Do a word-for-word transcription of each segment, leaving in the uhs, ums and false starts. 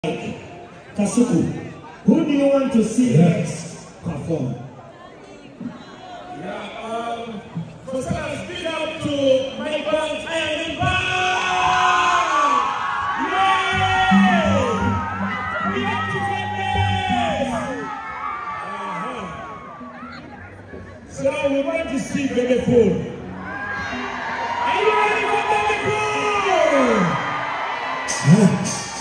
Kasuku, who do you want to see yeah. next perform? Yeah, um, for some, I'll speak out to my band, I am in band! Yay! We have to get this! Uh-huh. So we want to see Bebe Cool. Are you ready for Bebe Cool? Yeah.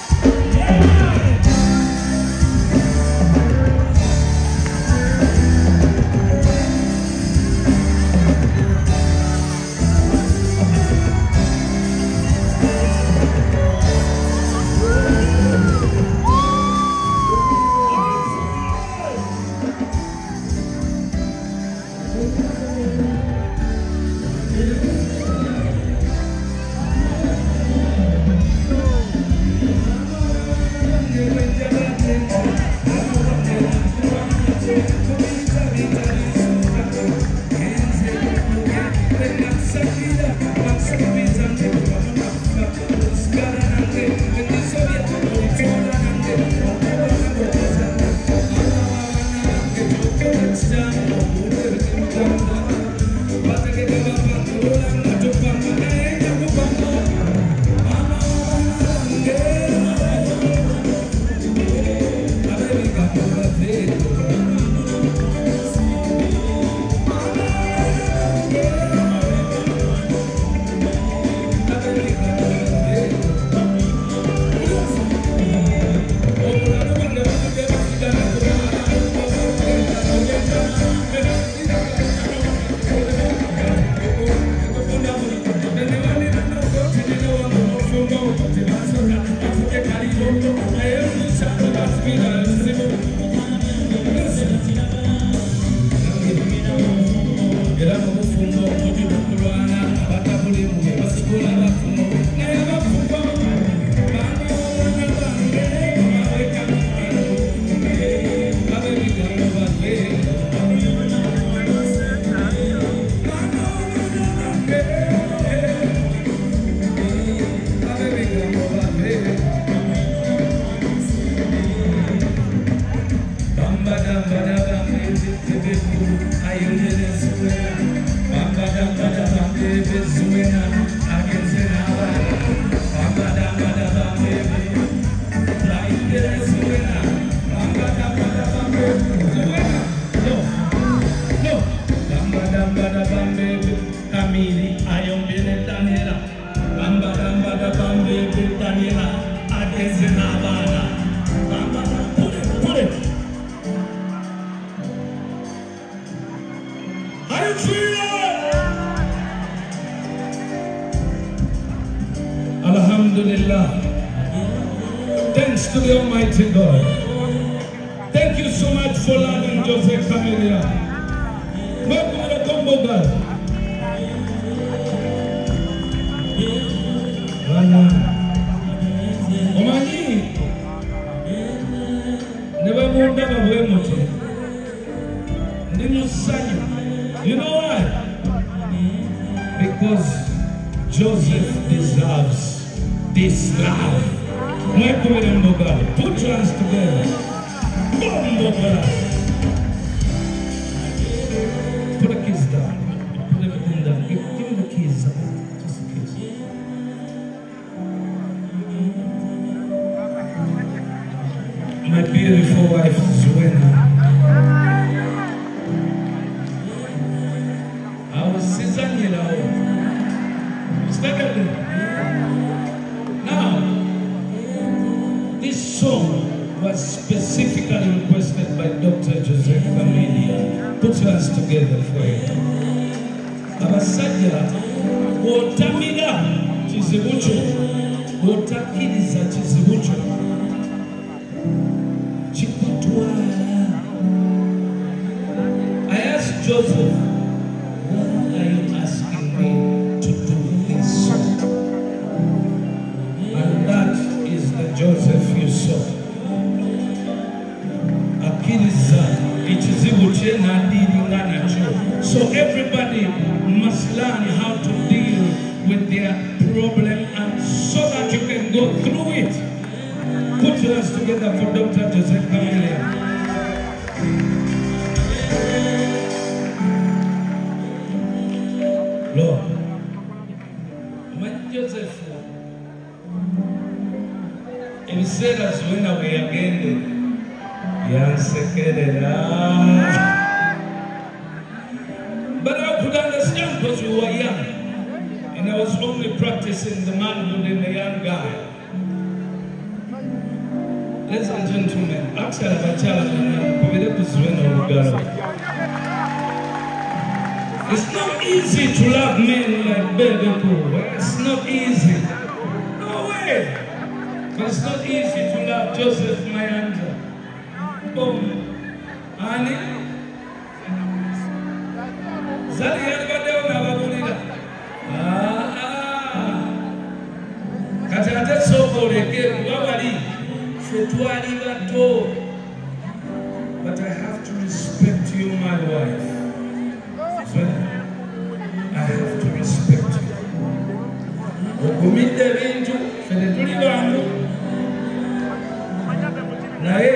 Alhamdulillah. Thanks to the Almighty God. Thank you so much for loving Jose Chameleone. Welcome to the combo girl. Omani, never more than a way much. You know why? Because Joseph deserves this love. Put your hands together. Put the keys down. Put everything down. Give, give me the keys. Just the keys. My beautiful wife, Zuena. I was Daniella. Now, this song was specifically requested by Doctor Jose Chameleone. Put your hands together for it. Abasajja, Otamida Chizibucho, Otakiriza Chizibucho, Chikutwala. I asked Joseph, what are you asking me to do this song? And that is the Joseph you saw. Akiriza, Ichizibuche na diri nganacho. So everybody must learn how to deal with their problem and so that you can go through it. Put your hands together for Doctor Jose Chameleone. Lord, my Joseph, if you said us when we again, but I could understand because we were young, and I was only practicing the manhood in the young guy. Ladies and gentlemen, actually, I'm it's not easy to love men like Bebe Cool. It's not easy. No way. But it's not easy to love Joseph Mayanja. Boom. Honey. Zali yalibadeo na babulida. Ah. Kati ate soko leke wabali. Fetwali bato. But I have to respect you, my wife. I have to respect you. Okumide bintu fene tuli bantu. Naye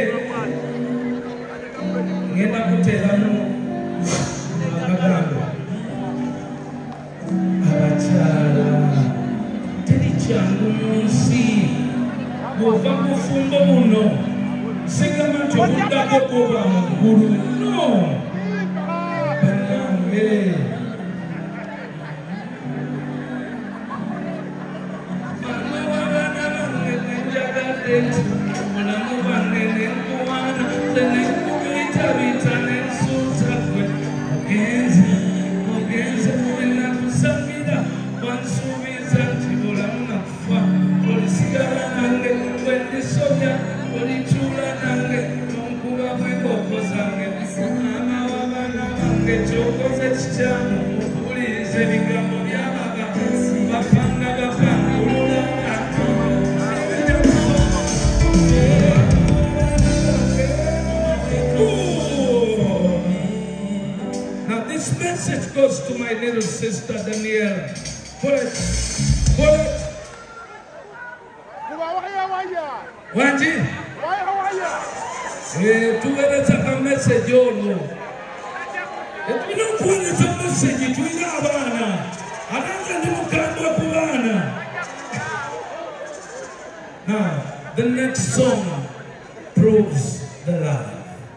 ngenda kuteramu amagambo. Abakyala teri kyangu mu nsi bw'ova mu bufumbo buno sigamba nti obuddako kuba mu ggulu. No. Hey. Now this message goes to my little sister Daniella. Put it, put it. Wanji? Eh, tu eres a message yo no. You know what is a message to Yabana? I don't know what Kubana. Now, the next song proves the lie.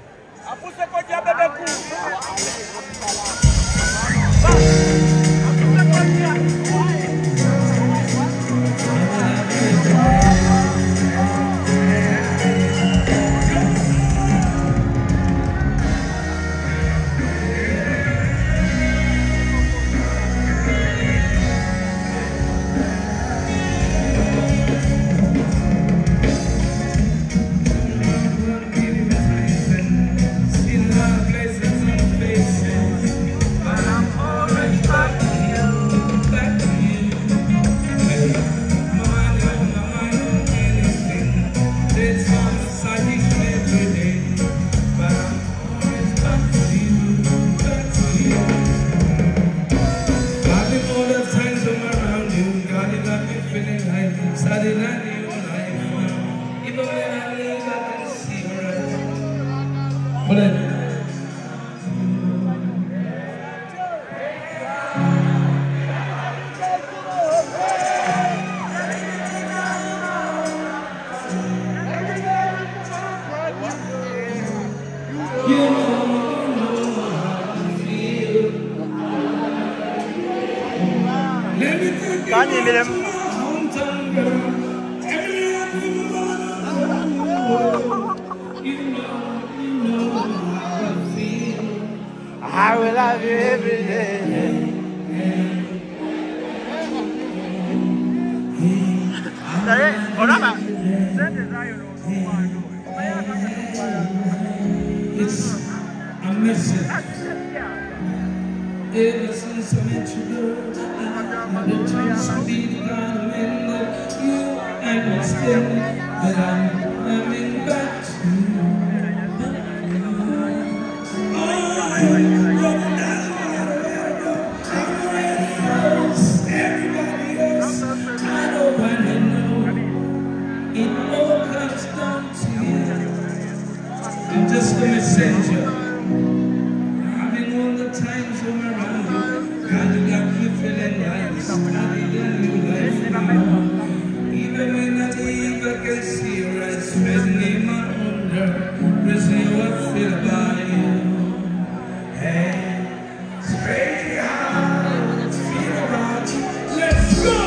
I will love you every day. It's a message. Ever since I met you, girl, I had a chance to be the kind of man that you understand, that I'm coming back to you. Oh, everybody else, I know, I know, it all comes down. just the messenger. Having all the times I'm around you, God, you got me feeling like started a new life now. Even when I leave, I can see your eyes spending my wonder. Prison, you I feel about you. Hey, it's crazy how I feel about you. Let's go!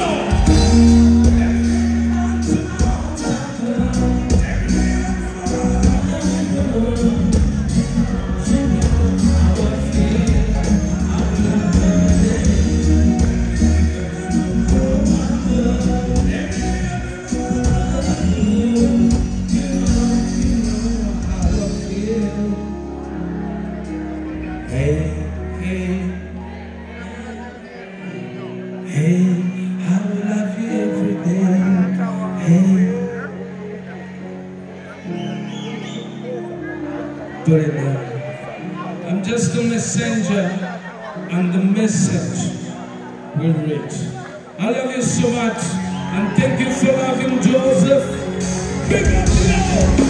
I'm just a messenger, and the message will reach. I love you so much, and thank you for loving Joseph. Big up,